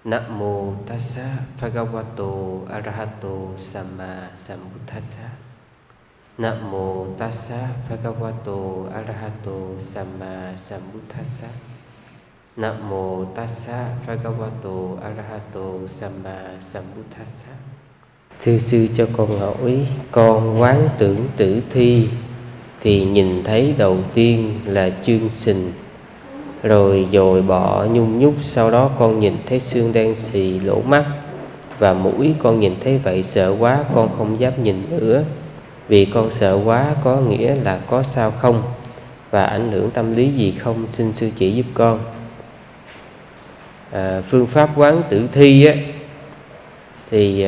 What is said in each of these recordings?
Namo tassa bhagavato arahato samma sambuddhassa. Namo tassa bhagavato arahato samma sambuddhassa. Namo tassa bhagavato arahato samma sambuddhassa. Thưa sư cho con hỏi, con quán tưởng tử thi thì nhìn thấy đầu tiên là chương sình, rồi dồi bọ nhung nhúc, sau đó con nhìn thấy xương đen xì lỗ mắt và mũi. Con nhìn thấy vậy sợ quá, con không dám nhìn nữa. Vì con sợ quá có nghĩa là có sao không? Và ảnh hưởng tâm lý gì không? Xin sư chỉ giúp con. Phương pháp quán tử thi á, thì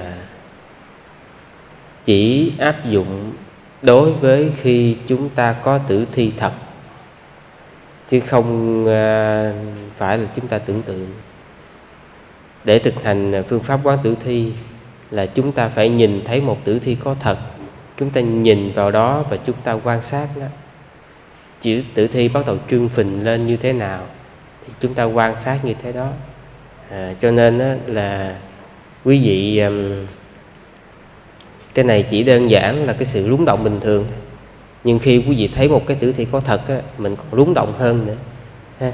chỉ áp dụng đối với khi chúng ta có tử thi thật, chứ không phải là chúng ta tưởng tượng. Để thực hành phương pháp quán tử thi là chúng ta phải nhìn thấy một tử thi có thật. Chúng ta nhìn vào đó và chúng ta quan sát nó. Chữ tử thi bắt đầu trương phình lên như thế nào thì chúng ta quan sát như thế đó. Cho nên là quý vị, cái này chỉ đơn giản là cái sự rúng động bình thường. Nhưng khi quý vị thấy một cái tử thi có thật á, mình còn rúng động hơn nữa ha.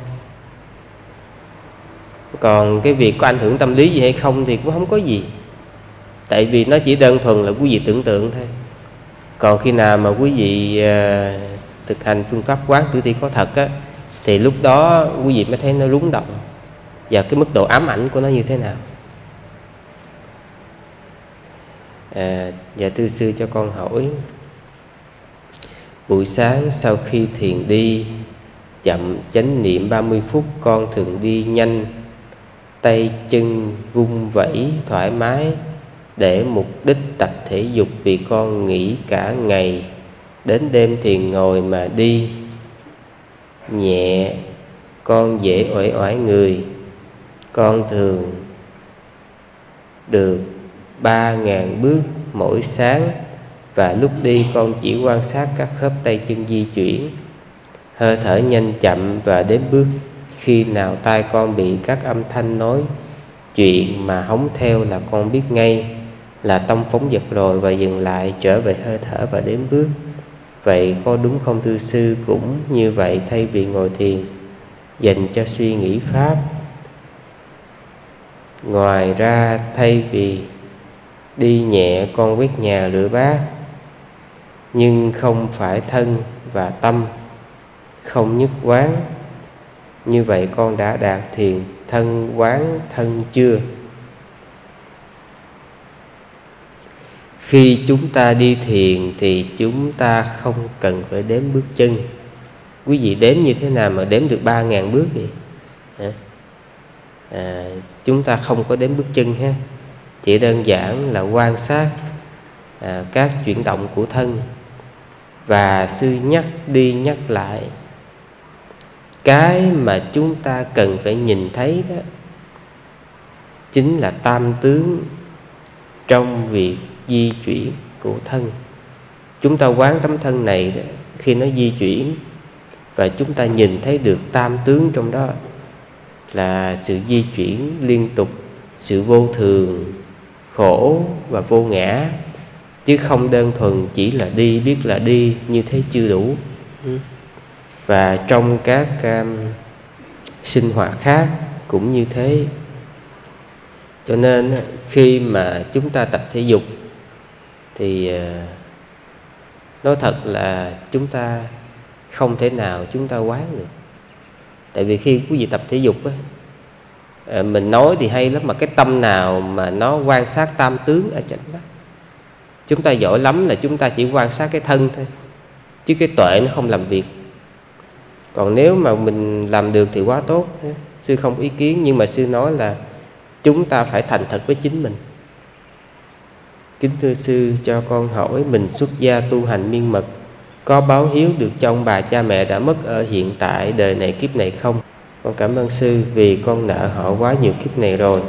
Còn cái việc có ảnh hưởng tâm lý gì hay không thì cũng không có gì. Tại vì nó chỉ đơn thuần là quý vị tưởng tượng thôi. Còn khi nào mà quý vị thực hành phương pháp quán tử thi có thật á, thì lúc đó quý vị mới thấy nó rúng động và cái mức độ ám ảnh của nó như thế nào. Dạ thưa sư cho con hỏi, buổi sáng sau khi thiền đi chậm chánh niệm 30 phút, con thường đi nhanh, tay chân vung vẩy thoải mái để mục đích tập thể dục. Vì con nghỉ cả ngày, đến đêm thiền ngồi mà đi nhẹ, con dễ uể oải người. Con thường được 3.000 bước mỗi sáng, và lúc đi con chỉ quan sát các khớp tay chân di chuyển, hơi thở nhanh chậm và đếm bước. Khi nào tai con bị các âm thanh nói chuyện mà hóng theo là con biết ngay là tông phóng dật rồi, và dừng lại trở về hơi thở và đếm bước. Vậy có đúng không thưa sư? Cũng như vậy, thay vì ngồi thiền dành cho suy nghĩ pháp. Ngoài ra, thay vì đi nhẹ, con quét nhà rửa bát, nhưng không phải thân và tâm không nhất quán. Như vậy con đã đạt thiền thân quán thân chưa? Khi chúng ta đi thiền thì chúng ta không cần phải đếm bước chân. Quý vị đếm như thế nào mà đếm được 3.000 bước vậy? Chúng ta không có đếm bước chân ha. Chỉ đơn giản là quan sát các chuyển động của thân. Và sư nhắc đi nhắc lại, cái mà chúng ta cần phải nhìn thấy đó chính là tam tướng trong việc di chuyển của thân. Chúng ta quán tấm thân này đó, khi nó di chuyển và chúng ta nhìn thấy được tam tướng trong đó là sự di chuyển liên tục, sự vô thường, khổ và vô ngã, chứ không đơn thuần chỉ là đi, biết là đi, như thế chưa đủ. Và trong các sinh hoạt khác cũng như thế. Cho nên khi mà chúng ta tập thể dục thì nói thật là chúng ta không thể nào chúng ta quán được. Tại vì khi quý vị tập thể dục á, mình nói thì hay lắm, mà cái tâm nào mà nó quan sát tam tướng ở trên đó. Chúng ta giỏi lắm là chúng ta chỉ quan sát cái thân thôi, chứ cái tuệ nó không làm việc. Còn nếu mà mình làm được thì quá tốt, sư không ý kiến. Nhưng mà sư nói là chúng ta phải thành thật với chính mình. Kính thưa sư cho con hỏi, mình xuất gia tu hành miên mật, có báo hiếu được cho ông bà cha mẹ đã mất ở hiện tại đời này kiếp này không? Con cảm ơn sư vì con nợ họ quá nhiều kiếp này rồi.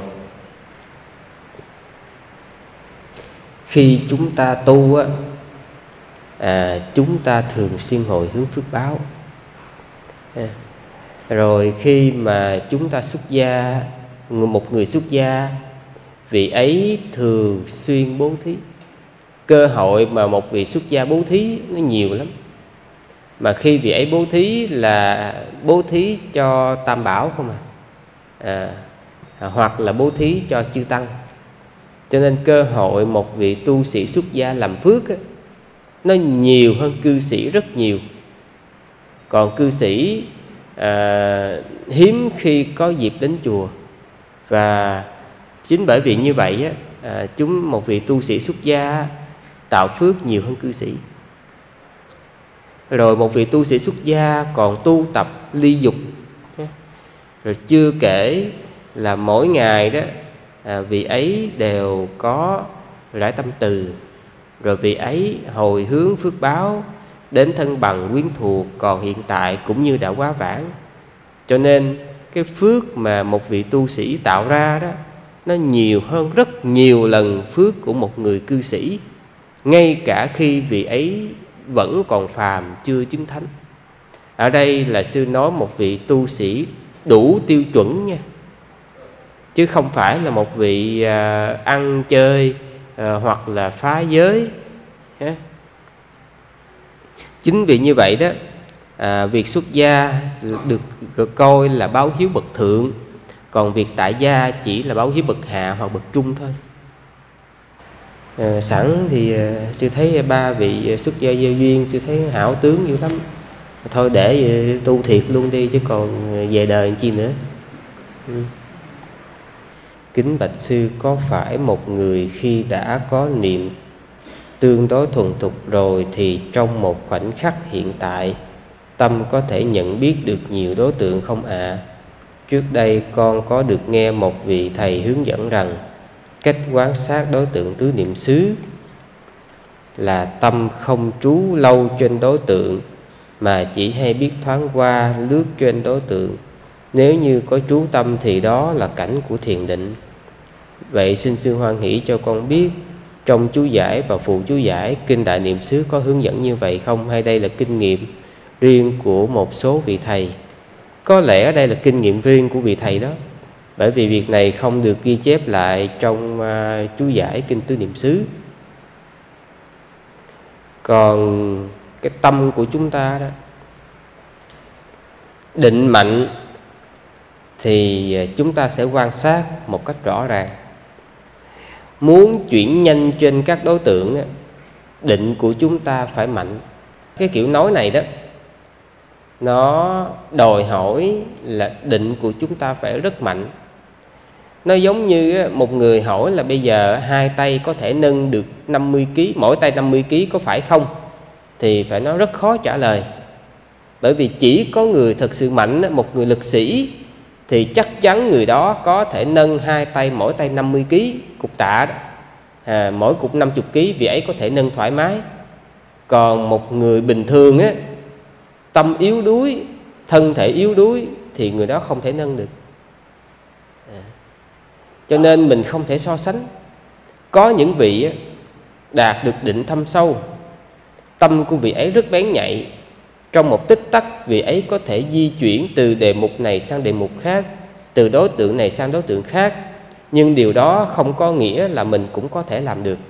Khi chúng ta tu á, chúng ta thường xuyên hồi hướng phước báo. Rồi khi mà chúng ta xuất gia một người xuất gia, vị ấy thường xuyên bố thí. Cơ hội mà một vị xuất gia bố thí nó nhiều lắm. Mà khi vị ấy bố thí là bố thí cho Tam Bảo không hoặc là bố thí cho chư tăng. Cho nên cơ hội một vị tu sĩ xuất gia làm phước á, nó nhiều hơn cư sĩ rất nhiều. Còn cư sĩ hiếm khi có dịp đến chùa. Và chính bởi vì như vậy á, một vị tu sĩ xuất gia tạo phước nhiều hơn cư sĩ. Rồi một vị tu sĩ xuất gia còn tu tập ly dục. Rồi chưa kể là mỗi ngày đó vị ấy đều có rải tâm từ. Rồi vị ấy hồi hướng phước báo đến thân bằng quyến thuộc còn hiện tại cũng như đã quá vãng. Cho nên cái phước mà một vị tu sĩ tạo ra đó, nó nhiều hơn rất nhiều lần phước của một người cư sĩ, ngay cả khi vị ấy vẫn còn phàm chưa chứng thánh. Ở đây là sư nói một vị tu sĩ đủ tiêu chuẩn nha, chứ không phải là một vị ăn chơi hoặc là phá giới. Chính vì như vậy đó, việc xuất gia được coi là báo hiếu bậc thượng, còn việc tại gia chỉ là báo hiếu bậc hạ hoặc bậc trung thôi. Sẵn thì sư thấy ba vị xuất gia gieo duyên, sư thấy hảo tướng dữ lắm. Thôi để tu thiệt luôn đi, chứ còn về đời làm chi nữa. Kính bạch sư, có phải một người khi đã có niệm tương đối thuần thục rồi thì trong một khoảnh khắc hiện tại, tâm có thể nhận biết được nhiều đối tượng không ạ? Trước đây con có được nghe một vị thầy hướng dẫn rằng cách quan sát đối tượng tứ niệm xứ là tâm không trú lâu trên đối tượng, mà chỉ hay biết thoáng qua lướt trên đối tượng. Nếu như có trú tâm thì đó là cảnh của thiền định. Vậy xin sư hoan hỷ cho con biết, trong chú giải và phụ chú giải kinh Đại Niệm xứ có hướng dẫn như vậy không, hay đây là kinh nghiệm riêng của một số vị thầy? Có lẽ đây là kinh nghiệm riêng của vị thầy đó, bởi vì việc này không được ghi chép lại trong chú giải kinh Tứ Niệm xứ. Còn cái tâm của chúng ta đó, định mạnh thì chúng ta sẽ quan sát một cách rõ ràng. Muốn chuyển nhanh trên các đối tượng, định của chúng ta phải mạnh. Cái kiểu nói này đó, nó đòi hỏi là định của chúng ta phải rất mạnh. Nó giống như một người hỏi là bây giờ hai tay có thể nâng được 50 kg, mỗi tay 50 kg có phải không? Thì phải nói rất khó trả lời. Bởi vì chỉ có người thật sự mạnh, một người lực sĩ, thì chắc chắn người đó có thể nâng hai tay, mỗi tay 50 kg, cục tạ đó. Mỗi cục 50 kg, vị ấy có thể nâng thoải mái. Còn một người bình thường á, tâm yếu đuối, thân thể yếu đuối, thì người đó không thể nâng được. Cho nên mình không thể so sánh. Có những vị đạt được định thâm sâu, tâm của vị ấy rất bén nhạy, trong một tích tắc vị ấy có thể di chuyển từ đề mục này sang đề mục khác, từ đối tượng này sang đối tượng khác. Nhưng điều đó không có nghĩa là mình cũng có thể làm được.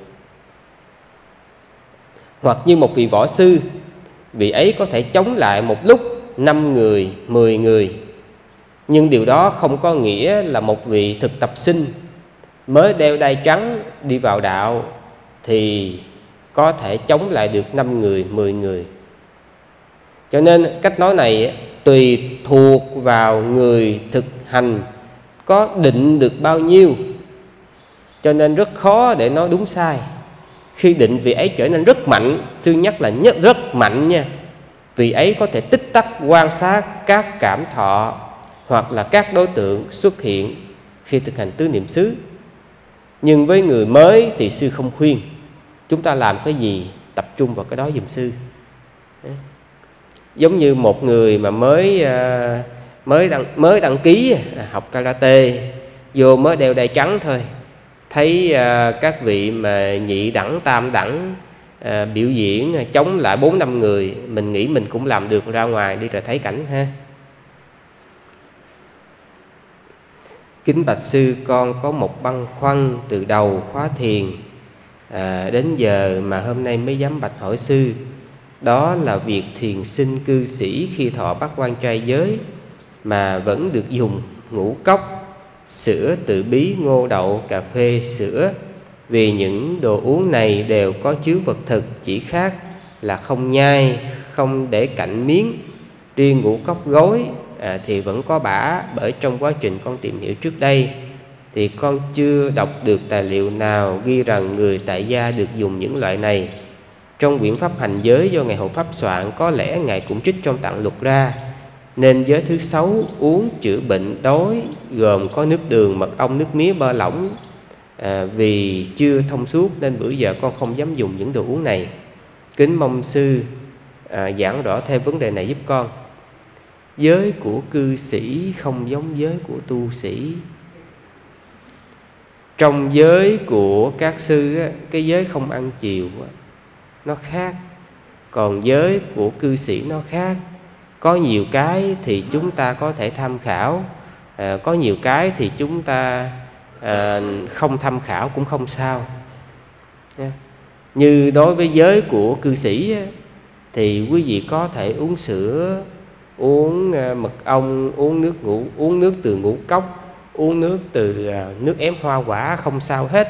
Hoặc như một vị võ sư, vị ấy có thể chống lại một lúc 5 người, 10 người. Nhưng điều đó không có nghĩa là một vị thực tập sinh mới đeo đai trắng đi vào đạo thì có thể chống lại được 5 người, 10 người. Cho nên cách nói này tùy thuộc vào người thực hành có định được bao nhiêu. Cho nên rất khó để nói đúng sai. Khi định vị ấy trở nên rất mạnh, sư nhắc là rất mạnh nha, vị ấy có thể tích tắc quan sát các cảm thọ hoặc là các đối tượng xuất hiện khi thực hành tứ niệm xứ. Nhưng với người mới thì sư không khuyên. Chúng ta làm cái gì tập trung vào cái đó giùm sư. Giống như một người mà mới đăng ký học karate, vô mới đeo đai trắng thôi, thấy các vị mà nhị đẳng, tam đẳng biểu diễn chống lại 4-5 người, mình nghĩ mình cũng làm được, ra ngoài đi rồi thấy cảnh ha. Kính bạch sư, con có một băn khoăn từ đầu khóa thiền đến giờ mà hôm nay mới dám bạch hỏi sư. Đó là việc thiền sinh cư sĩ khi thọ bát quan trai giới mà vẫn được dùng ngũ cốc, sữa tự bí, ngô đậu, cà phê, sữa. Vì những đồ uống này đều có chứa vật thực, chỉ khác là không nhai, không để cạnh miếng. Riêng ngũ cốc gối thì vẫn có bã, bởi trong quá trình con tìm hiểu trước đây thì con chưa đọc được tài liệu nào ghi rằng người tại gia được dùng những loại này. Trong quyển pháp hành giới do Ngài Hộ Pháp soạn, có lẽ Ngài cũng trích trong tạng luật ra. Nên giới thứ 6 uống chữa bệnh đói, gồm có nước đường, mật ong, nước mía, bơ lỏng. Vì chưa thông suốt nên bữa giờ con không dám dùng những đồ uống này. Kính mong sư giảng rõ thêm vấn đề này giúp con. Giới của cư sĩ không giống giới của tu sĩ. Trong giới của các sư á, cái giới không ăn chiều á, nó khác. Còn giới của cư sĩ nó khác. Có nhiều cái thì chúng ta có thể tham khảo, có nhiều cái thì chúng ta không tham khảo cũng không sao. Như đối với giới của cư sĩ á, thì quý vị có thể uống sữa, uống mật ong, uống nước từ ngũ cốc, uống nước từ nước ép hoa quả, không sao hết.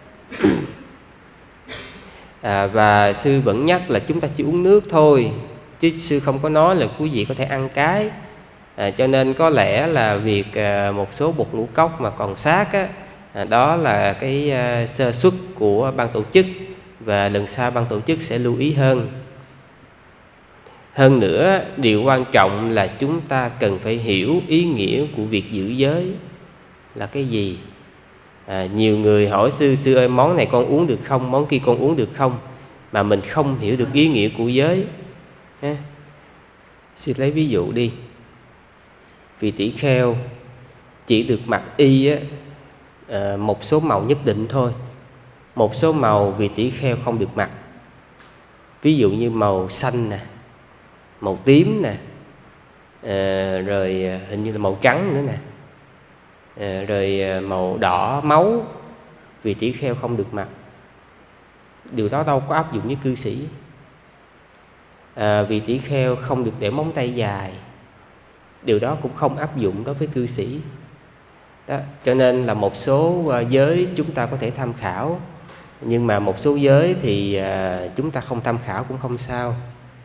Và sư vẫn nhắc là chúng ta chỉ uống nước thôi, chứ sư không có nói là quý vị có thể ăn cái. Cho nên có lẽ là việc một số bột ngũ cốc mà còn xác á, đó là cái sơ suất của ban tổ chức, và lần sau ban tổ chức sẽ lưu ý hơn. Hơn nữa, điều quan trọng là chúng ta cần phải hiểu ý nghĩa của việc giữ giới là cái gì. Nhiều người hỏi sư ơi, món này con uống được không, món kia con uống được không, mà mình không hiểu được ý nghĩa của giới. Sư lấy ví dụ đi. Vị tỷ kheo chỉ được mặc y một số màu nhất định thôi. Một số màu vị tỷ kheo không được mặc. Ví dụ như màu xanh nè, màu tím nè, rồi hình như là màu trắng nữa nè, rồi màu đỏ máu, vị tỷ kheo không được mặc. Điều đó đâu có áp dụng với cư sĩ. Vị tỷ kheo không được để móng tay dài, điều đó cũng không áp dụng đối với cư sĩ. Đó, cho nên là một số giới chúng ta có thể tham khảo, nhưng mà một số giới thì chúng ta không tham khảo cũng không sao.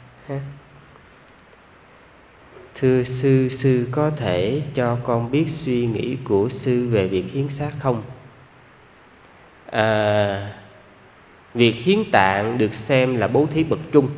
Thưa sư, sư có thể cho con biết suy nghĩ của sư về việc hiến xác không? Việc hiến tạng được xem là bố thí bậc trung,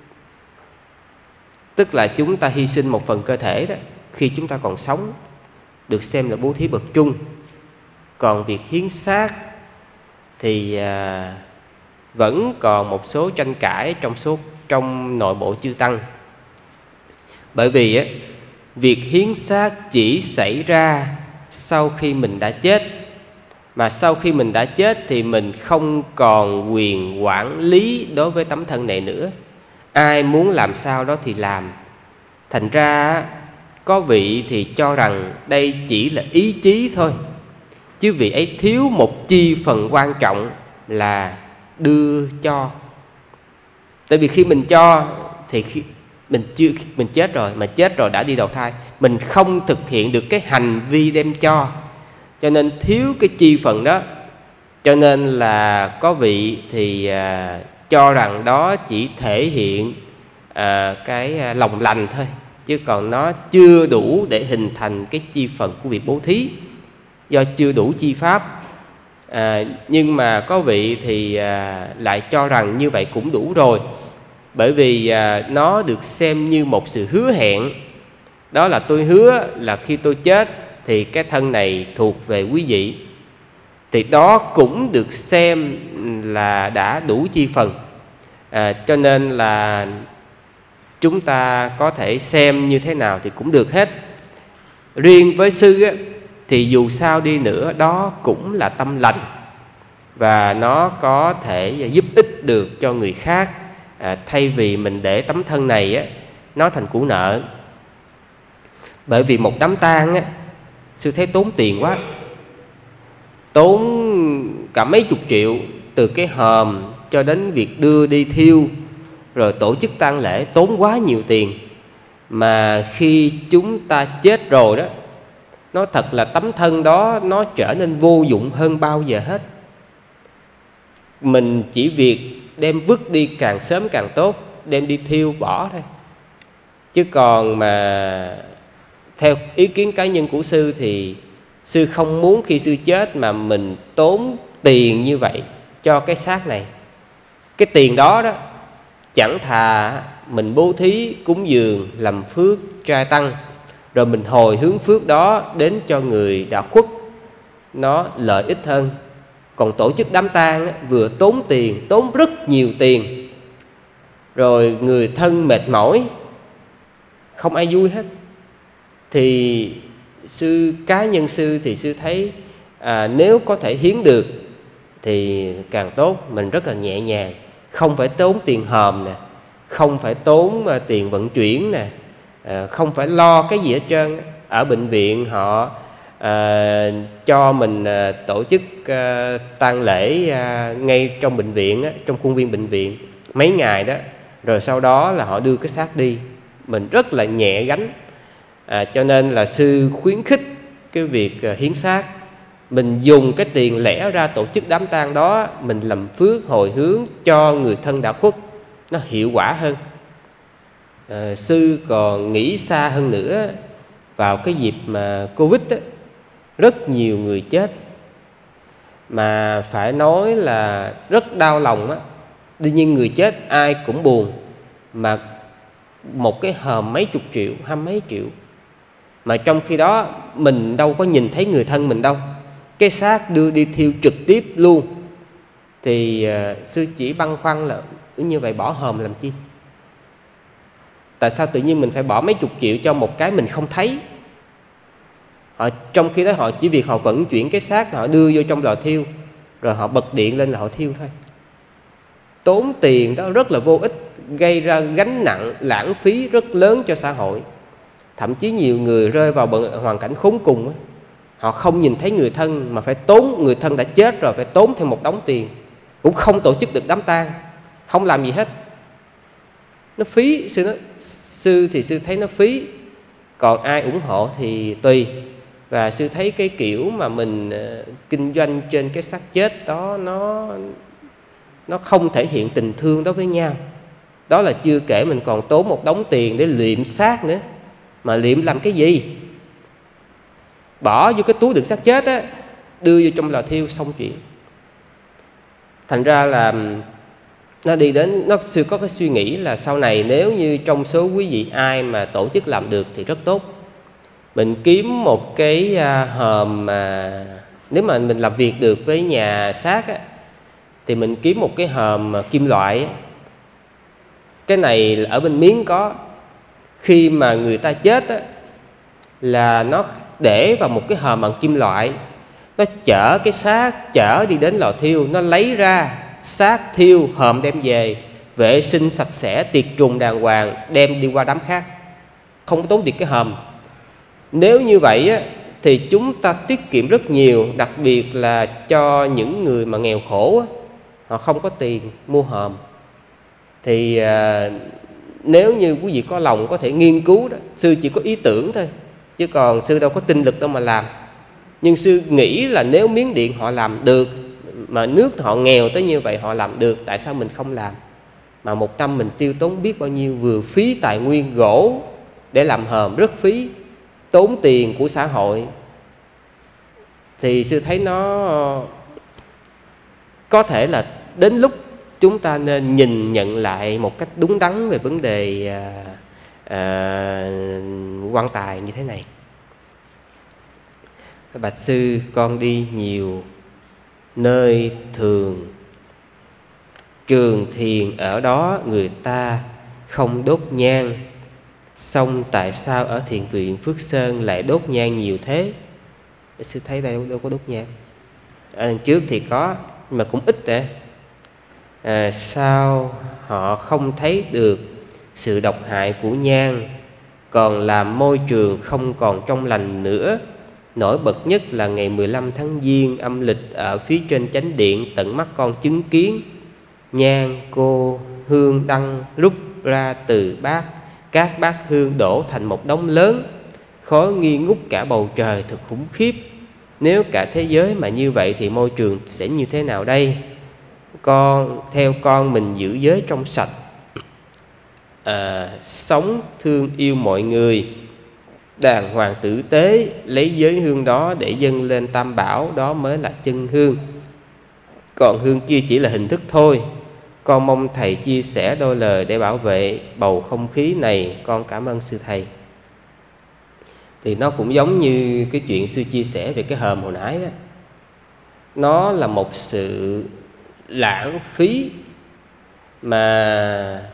tức là chúng ta hy sinh một phần cơ thể đó khi chúng ta còn sống, được xem là bố thí bậc trung. Còn việc hiến xác thì vẫn còn một số tranh cãi trong nội bộ chư tăng. Bởi vì việc hiến xác chỉ xảy ra sau khi mình đã chết, mà sau khi mình đã chết thì mình không còn quyền quản lý đối với tấm thân này nữa. Ai muốn làm sao đó thì làm. Thành ra có vị thì cho rằng đây chỉ là ý chí thôi, chứ vị ấy thiếu một chi phần quan trọng là đưa cho. Tại vì khi mình cho thì khi mình chết rồi, mà chết rồi đã đi đầu thai, mình không thực hiện được cái hành vi đem cho nên thiếu cái chi phần đó. Cho nên là có vị thì cho rằng đó chỉ thể hiện cái lòng lành thôi, chứ còn nó chưa đủ để hình thành cái chi phần của việc bố thí, do chưa đủ chi pháp. Nhưng mà có vị thì lại cho rằng như vậy cũng đủ rồi, bởi vì nó được xem như một sự hứa hẹn. Đó là tôi hứa là khi tôi chết thì cái thân này thuộc về quý vị, thì đó cũng được xem là đã đủ chi phần. Cho nên là chúng ta có thể xem như thế nào thì cũng được hết. Riêng với sư thì dù sao đi nữa đó cũng là tâm lành, và nó có thể giúp ích được cho người khác, thay vì mình để tấm thân này nó thành củ nợ. Bởi vì một đám tang sư thấy tốn tiền quá, tốn cả mấy chục triệu, từ cái hòm cho đến việc đưa đi thiêu, rồi tổ chức tang lễ, tốn quá nhiều tiền. Mà khi chúng ta chết rồi đó, nói thật là tấm thân đó nó trở nên vô dụng hơn bao giờ hết. Mình chỉ việc đem vứt đi càng sớm càng tốt, đem đi thiêu bỏ thôi. Chứ còn mà theo ý kiến cá nhân của sư thì sư không muốn khi sư chết mà mình tốn tiền như vậy cho cái xác này. Cái tiền đó đó chẳng thà mình bố thí cúng dường làm phước trai tăng, rồi mình hồi hướng phước đó đến cho người đã khuất, nó lợi ích hơn. Còn tổ chức đám tang vừa tốn tiền, tốn rất nhiều tiền, rồi người thân mệt mỏi, không ai vui hết. Thì cá nhân sư thì sư thấy nếu có thể hiến được thì càng tốt. Mình rất là nhẹ nhàng, không phải tốn tiền hòm nè, không phải tốn tiền vận chuyển nè, không phải lo cái gì hết trơn. Ở bệnh viện họ cho mình tổ chức tang lễ ngay trong bệnh viện, trong khuôn viên bệnh viện mấy ngày đó, rồi sau đó là họ đưa cái xác đi. Mình rất là nhẹ gánh. Cho nên là sư khuyến khích cái việc hiến xác. Mình dùng cái tiền lẻ ra tổ chức đám tang đó, mình làm phước hồi hướng cho người thân đã khuất, nó hiệu quả hơn. Sư còn nghĩ xa hơn nữa. Vào cái dịp mà Covid á, rất nhiều người chết, mà phải nói là rất đau lòng á. Đương nhiên người chết ai cũng buồn, mà một cái hòm mấy chục triệu, hai mấy triệu, mà trong khi đó mình đâu có nhìn thấy người thân mình đâu. Cái xác đưa đi thiêu trực tiếp luôn. Thì sư chỉ băn khoăn là như vậy bỏ hòm làm chi? Tại sao tự nhiên mình phải bỏ mấy chục triệu cho một cái mình không thấy? Trong khi đó họ chỉ việc họ vận chuyển cái xác, họ đưa vô trong lò thiêu, rồi họ bật điện lên là họ thiêu thôi. Tốn tiền đó rất là vô ích, gây ra gánh nặng, lãng phí rất lớn cho xã hội. Thậm chí nhiều người rơi vào hoàn cảnh khốn cùng á. Họ không nhìn thấy người thân, mà phải tốn, người thân đã chết rồi phải tốn thêm một đống tiền, cũng không tổ chức được đám tang, không làm gì hết. Nó phí. Sư thì sư thấy nó phí. Còn ai ủng hộ thì tùy. Và sư thấy cái kiểu mà mình kinh doanh trên cái xác chết đó, nó không thể hiện tình thương đối với nhau. Đó là chưa kể mình còn tốn một đống tiền để liệm xác nữa. Mà liệm làm cái gì? Bỏ vô cái túi đựng xác chết á, đưa vô trong lò thiêu xong chuyện. Thành ra là nó đi đến, sư có cái suy nghĩ là sau này nếu như trong số quý vị ai mà tổ chức làm được thì rất tốt. Mình kiếm một cái hòm mà nếu mà mình làm việc được với nhà xác á, thì mình kiếm một cái hòm kim loại á. Cái này ở bên Miến có. Khi mà người ta chết á, là nó để vào một cái hòm bằng kim loại, nó chở cái xác, chở đi đến lò thiêu, nó lấy ra xác thiêu, hòm đem về, vệ sinh sạch sẽ, tiệt trùng đàng hoàng, đem đi qua đám khác, không có tốn tiền cái hòm. Nếu như vậy á, thì chúng ta tiết kiệm rất nhiều, đặc biệt là cho những người mà nghèo khổ á, họ không có tiền mua hòm. Thì nếu như quý vị có lòng có thể nghiên cứu đó. Sư chỉ có ý tưởng thôi, chứ còn sư đâu có tinh lực đâu mà làm. Nhưng sư nghĩ là nếu Miến Điện họ làm được, mà nước họ nghèo tới như vậy họ làm được, tại sao mình không làm? Mà một năm mình tiêu tốn biết bao nhiêu, vừa phí tài nguyên gỗ để làm hòm rất phí, tốn tiền của xã hội. Thì sư thấy nó có thể là đến lúc chúng ta nên nhìn nhận lại một cách đúng đắn về vấn đề quan tài như thế này. Bạch sư, con đi nhiều nơi thường trường thiền, ở đó người ta không đốt nhang, xong tại sao ở thiền viện Phước Sơn lại đốt nhang nhiều thế? Sư thấy đây đâu có đốt nhang. Ở đằng trước thì có, nhưng mà cũng ít nè. Sao họ không thấy được sự độc hại của nhang, còn làm môi trường không còn trong lành nữa, Nổi bật nhất là ngày 15 tháng Giêng âm lịch, ở phía trên chánh điện, tận mắt con chứng kiến nhang, cô, hương, đăng rút ra từ bát. Các bát hương đổ thành một đống lớn, khói nghi ngút cả bầu trời, thật khủng khiếp. Nếu cả thế giới mà như vậy thì môi trường sẽ như thế nào đây? Theo con mình giữ giới trong sạch, sống thương yêu mọi người, đàng hoàng tử tế, lấy giới hương đó để dâng lên Tam Bảo, đó mới là chân hương. Còn hương kia chỉ là hình thức thôi. Con mong thầy chia sẻ đôi lời để bảo vệ bầu không khí này. Con cảm ơn sư thầy. Thì nó cũng giống như cái chuyện sư chia sẻ về cái hòm hồi nãy đó. Nó là một sự lãng phí mà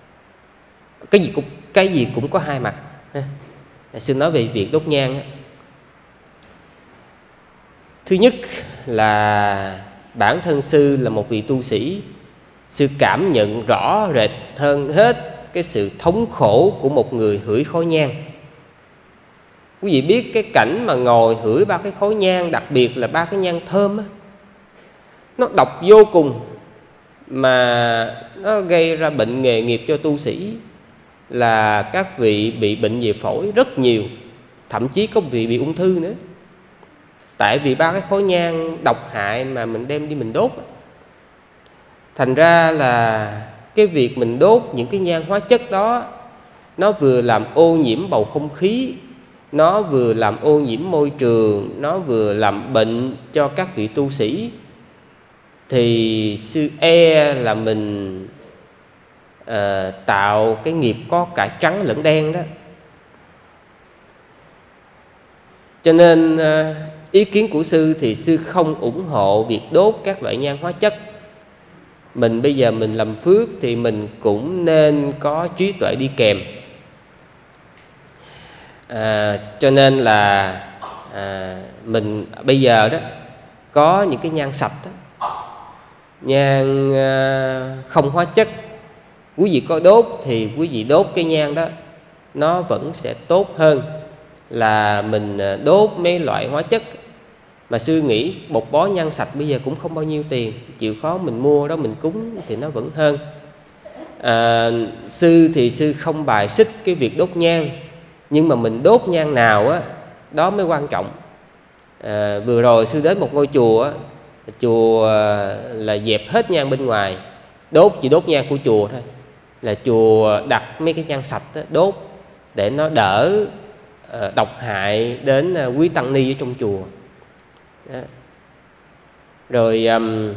cái gì cũng có hai mặt. Sư nói về việc đốt nhang. Thứ nhất là bản thân sư là một vị tu sĩ, sư cảm nhận rõ rệt hơn hết cái sự thống khổ của một người hửi khói nhang. Quý vị biết cái cảnh mà ngồi hửi ba cái khói nhang, đặc biệt là ba cái nhang thơm á, nó độc vô cùng, mà nó gây ra bệnh nghề nghiệp cho tu sĩ. Là các vị bị bệnh về phổi rất nhiều, thậm chí có vị bị ung thư nữa. Tại vì ba cái khói nhang độc hại mà mình đem đi mình đốt. Thành ra là cái việc mình đốt những cái nhang hóa chất đó, nó vừa làm ô nhiễm bầu không khí, nó vừa làm ô nhiễm môi trường, nó vừa làm bệnh cho các vị tu sĩ. Thì sư là mình tạo cái nghiệp có cả trắng lẫn đen đó. Cho nên ý kiến của sư thì sư không ủng hộ việc đốt các loại nhang hóa chất. Mình bây giờ mình làm phước thì mình cũng nên có trí tuệ đi kèm. Cho nên là mình bây giờ đó có những cái nhang sạch đó, nhang không hóa chất. Quý vị có đốt thì quý vị đốt cái nhang đó, nó vẫn sẽ tốt hơn là mình đốt mấy loại hóa chất. Mà sư nghĩ một bó nhang sạch bây giờ cũng không bao nhiêu tiền, chịu khó mình mua đó mình cúng thì nó vẫn hơn. Sư thì sư không bài xích cái việc đốt nhang, nhưng mà mình đốt nhang nào á, đó mới quan trọng. Vừa rồi sư đến một ngôi chùa á, chùa là dẹp hết nhang bên ngoài, chỉ đốt nhang của chùa thôi. Là chùa đặt mấy cái nhang sạch đó, đốt để nó đỡ độc hại đến quý tăng ni ở trong chùa đó. Rồi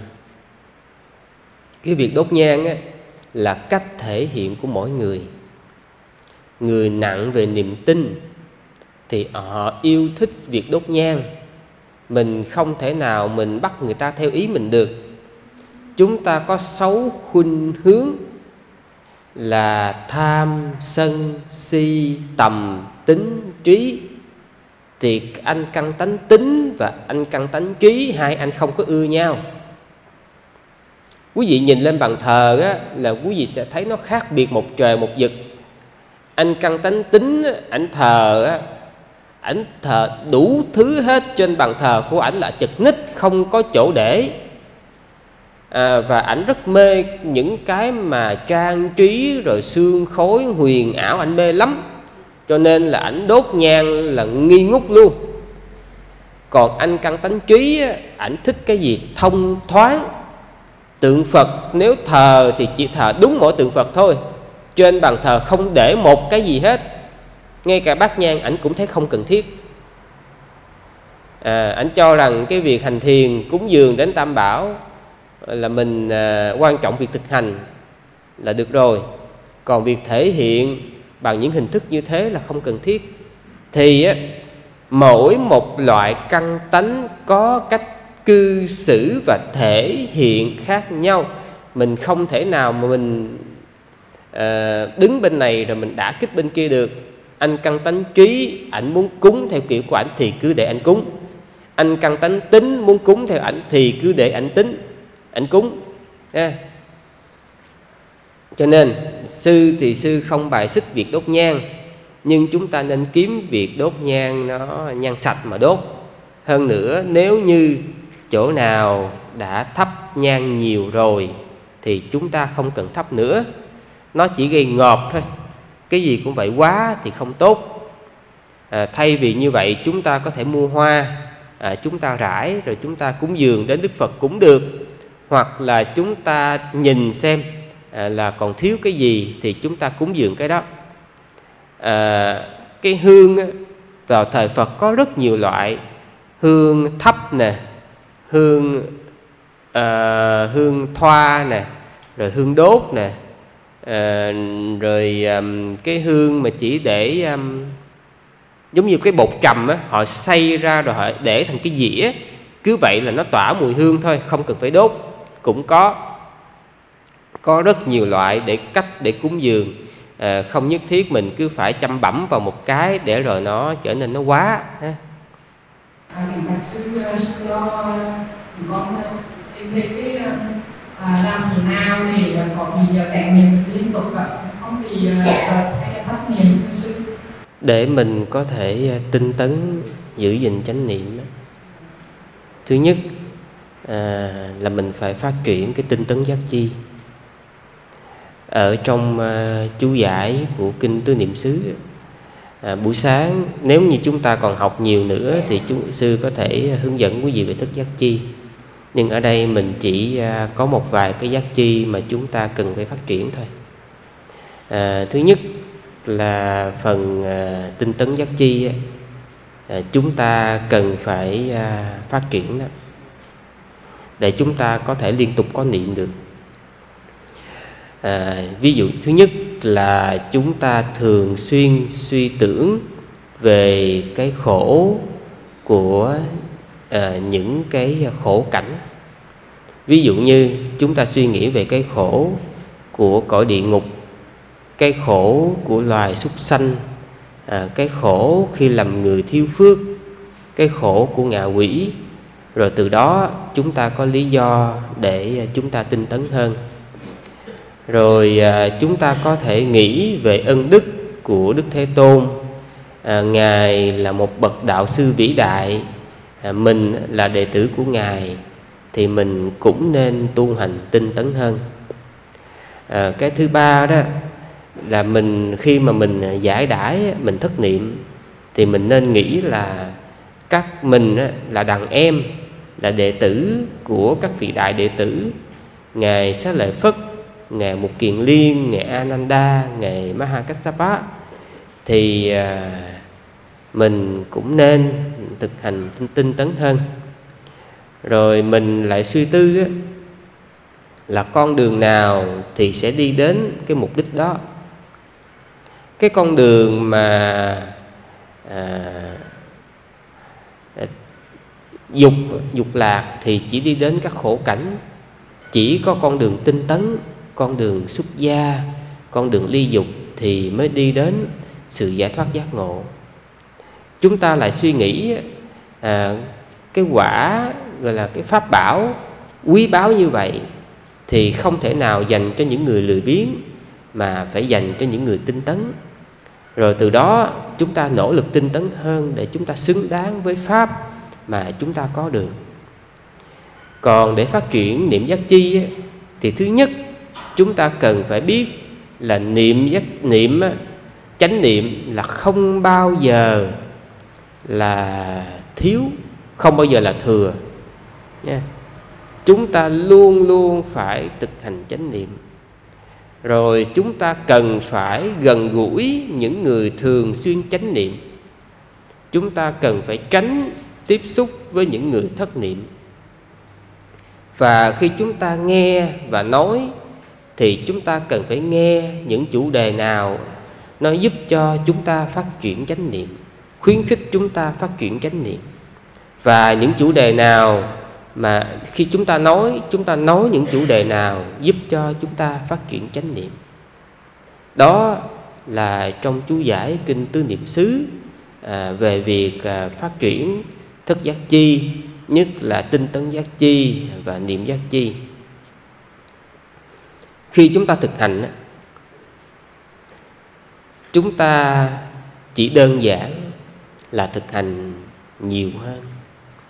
cái việc đốt nhang á, là cách thể hiện của mỗi người. Người nặng về niềm tin thì họ yêu thích việc đốt nhang. Mình không thể nào mình bắt người ta theo ý mình được. Chúng ta có 6 khuynh hướng là tham, sân, si, tầm, tính, trí. Thì anh căn tánh tính và anh căn tánh trí, hai anh không có ưa nhau. Quý vị nhìn lên bàn thờ á, là quý vị sẽ thấy nó khác biệt một trời một vực. Anh căn tánh tính, ảnh thờ đủ thứ hết. Trên bàn thờ của ảnh là chật ních, không có chỗ để. Và ảnh rất mê những cái mà trang trí rồi xương khói huyền ảo, ảnh mê lắm. Cho nên là ảnh đốt nhang là nghi ngút luôn. Còn anh căn tánh trí, ảnh thích cái gì thông thoáng. Tượng Phật nếu thờ thì chỉ thờ đúng mỗi tượng Phật thôi. Trên bàn thờ không để một cái gì hết. Ngay cả bát nhang ảnh cũng thấy không cần thiết. Ảnh cho rằng cái việc hành thiền cúng dường đến Tam Bảo là mình quan trọng việc thực hành là được rồi. Còn việc thể hiện bằng những hình thức như thế là không cần thiết. Thì mỗi một loại căn tánh có cách cư xử và thể hiện khác nhau. Mình không thể nào mà mình đứng bên này rồi mình đả kích bên kia được. Anh căn tánh trí, ảnh muốn cúng theo kiểu của ảnh thì cứ để anh cúng. Anh căn tánh tính, muốn cúng theo ảnh thì cứ để ảnh tính, ảnh cúng. Cho nên sư thì sư không bài xích việc đốt nhang, nhưng chúng ta nên kiếm việc đốt nhang nó nhang sạch mà đốt. Hơn nữa, nếu như chỗ nào đã thắp nhang nhiều rồi thì chúng ta không cần thắp nữa. Nó chỉ gây ngợp thôi. Cái gì cũng vậy quá thì không tốt. Thay vì như vậy, chúng ta có thể mua hoa, chúng ta rải rồi chúng ta cúng dường đến Đức Phật cũng được. Hoặc là chúng ta nhìn xem là còn thiếu cái gì thì chúng ta cúng dường cái đó. Cái hương vào thời Phật có rất nhiều loại. Hương thấp nè, hương thoa nè, rồi hương đốt nè, rồi cái hương mà chỉ để giống như cái bột trầm á, họ xay ra rồi họ để thành cái dĩa, cứ vậy là nó tỏa mùi hương thôi, không cần phải đốt. Cũng có rất nhiều loại cách để cúng dường. Không nhất thiết mình cứ phải chăm bẩm vào một cái để rồi nó trở nên nó quá ha. Sư con em thấy cái làm thế nào để có gì trải nghiệm liên tục vậy, không bị hay là thất niệm sư? Để mình có thể tinh tấn giữ gìn chánh niệm, thứ nhất là mình phải phát triển cái tinh tấn giác chi. Ở trong chú giải của Kinh Tứ Niệm xứ, buổi sáng nếu như chúng ta còn học nhiều nữa thì sư có thể hướng dẫn quý vị về thức giác chi. Nhưng ở đây mình chỉ có một vài cái giác chi mà chúng ta cần phải phát triển thôi. Thứ nhất là phần tinh tấn giác chi, chúng ta cần phải phát triển đó, để chúng ta có thể liên tục có niệm được. Ví dụ thứ nhất là chúng ta thường xuyên suy tưởng về cái khổ của những cái khổ cảnh. Ví dụ như chúng ta suy nghĩ về cái khổ của cõi địa ngục, cái khổ của loài súc sanh, cái khổ khi làm người thiếu phước, cái khổ của ngạ quỷ. Rồi từ đó chúng ta có lý do để chúng ta tinh tấn hơn. Rồi chúng ta có thể nghĩ về ân đức của Đức Thế Tôn. Ngài là một bậc đạo sư vĩ đại, mình là đệ tử của Ngài, thì mình cũng nên tu hành tinh tấn hơn. Cái thứ ba đó là khi mà mình giải đãi, mình thất niệm, thì mình nên nghĩ là mình là đàn em, là đệ tử của các vị đại đệ tử, Ngài Xá Lợi Phất, Ngài Mục Kiền Liên, Ngài Ananda, Ngài Mahakassapa, thì mình cũng nên thực hành tinh tấn hơn. Rồi mình lại suy tư là con đường nào thì sẽ đi đến cái mục đích đó. Cái con đường mà dục lạc thì chỉ đi đến các khổ cảnh. Chỉ có con đường tinh tấn, con đường xuất gia, con đường ly dục thì mới đi đến sự giải thoát giác ngộ. Chúng ta lại suy nghĩ cái quả gọi là cái pháp bảo quý báu như vậy thì không thể nào dành cho những người lười biếng, mà phải dành cho những người tinh tấn. Rồi từ đó chúng ta nỗ lực tinh tấn hơn để chúng ta xứng đáng với pháp mà chúng ta có được. Còn để phát triển niệm giác chi thì thứ nhất chúng ta cần phải biết là chánh niệm là không bao giờ là thiếu, không bao giờ là thừa nha. Chúng ta luôn luôn phải thực hành chánh niệm. Rồi chúng ta cần phải gần gũi những người thường xuyên chánh niệm. Chúng ta cần phải tránh tiếp xúc với những người thất niệm. Và khi chúng ta nghe và nói thì chúng ta cần phải nghe những chủ đề nào nó giúp cho chúng ta phát triển chánh niệm, khuyến khích chúng ta phát triển chánh niệm. Và những chủ đề nào mà khi chúng ta nói những chủ đề nào giúp cho chúng ta phát triển chánh niệm. Đó là trong chú giải Kinh Tứ Niệm xứ về việc phát triển thức giác chi, nhất là tinh tấn giác chi và niệm giác chi. Khi chúng ta thực hành, chúng ta chỉ đơn giản là thực hành nhiều hơn.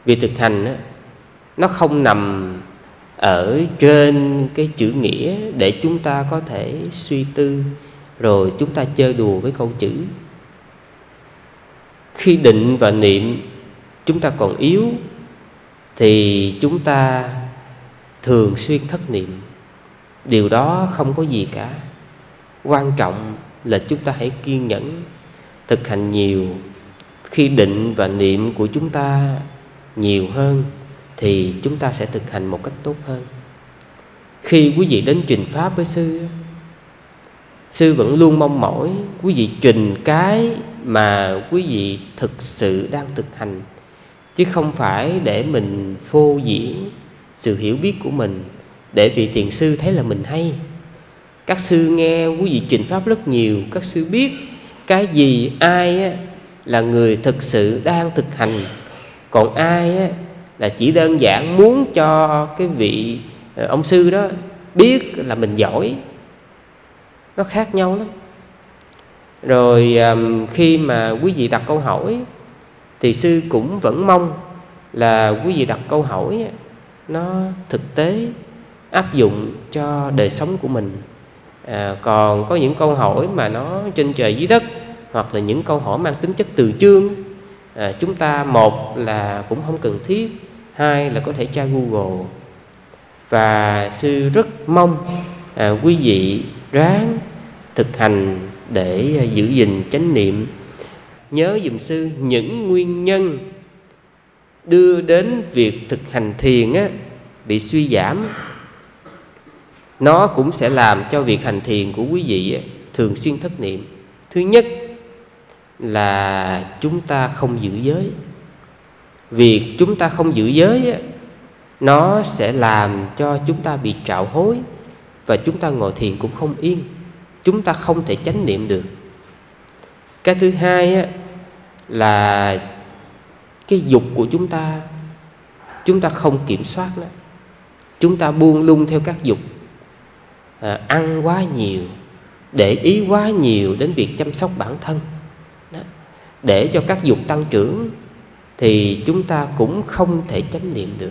Việc thực hành á, nó không nằm ở trên cái chữ nghĩa để chúng ta có thể suy tư rồi chúng ta chơi đùa với câu chữ. Khi định và niệm chúng ta còn yếu thì chúng ta thường xuyên thất niệm. Điều đó không có gì cả. Quan trọng là chúng ta hãy kiên nhẫn thực hành nhiều. Khi định và niệm của chúng ta nhiều hơn thì chúng ta sẽ thực hành một cách tốt hơn. Khi quý vị đến trình pháp với sư vẫn luôn mong mỏi quý vị trình cái mà quý vị thực sự đang thực hành, chứ không phải để mình phô diễn sự hiểu biết của mình để vị thiền sư thấy là mình hay. Các sư nghe quý vị trình pháp rất nhiều, các sư biết cái gì, ai là người thực sự đang thực hành, còn ai là chỉ đơn giản muốn cho cái vị ông sư đó biết là mình giỏi. Nó khác nhau lắm. Rồi khi mà quý vị đặt câu hỏi thì sư cũng vẫn mong là quý vị đặt câu hỏi nó thực tế, áp dụng cho đời sống của mình. Còn có những câu hỏi mà nó trên trời dưới đất, hoặc là những câu hỏi mang tính chất từ chương, chúng ta một là cũng không cần thiết, hai là có thể tra Google. Và sư rất mong quý vị ráng thực hành để giữ gìn chánh niệm. Nhớ giùm sư những nguyên nhân đưa đến việc thực hành thiền bị suy giảm, nó cũng sẽ làm cho việc hành thiền của quý vị thường xuyên thất niệm. Thứ nhất là chúng ta không giữ giới. Việc chúng ta không giữ giới nó sẽ làm cho chúng ta bị trạo hối, và chúng ta ngồi thiền cũng không yên, chúng ta không thể chánh niệm được. Cái thứ hai là cái dục của chúng ta không kiểm soát nó. Chúng ta buông lung theo các dục, ăn quá nhiều, để ý quá nhiều đến việc chăm sóc bản thân đó, để cho các dục tăng trưởng, thì chúng ta cũng không thể chánh niệm được.